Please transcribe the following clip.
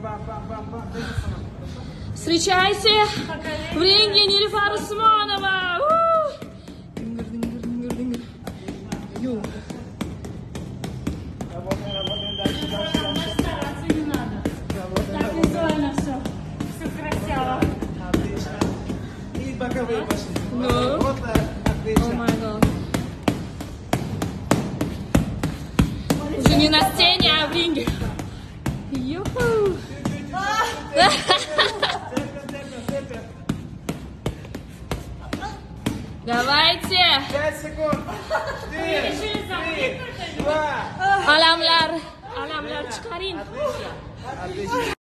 Встречайте в ринге Нилюфар Усмонова. Стараться не надо. Так визуально все. Все красиво. Отлично. И боковые пошли. Ну. Вот так. Отлично. О май гад. Уже не на сцене, а в ринге. Юху. Давайте. 5 секунд. 4, 3, 2. Alamlar chiqaring. Отлично.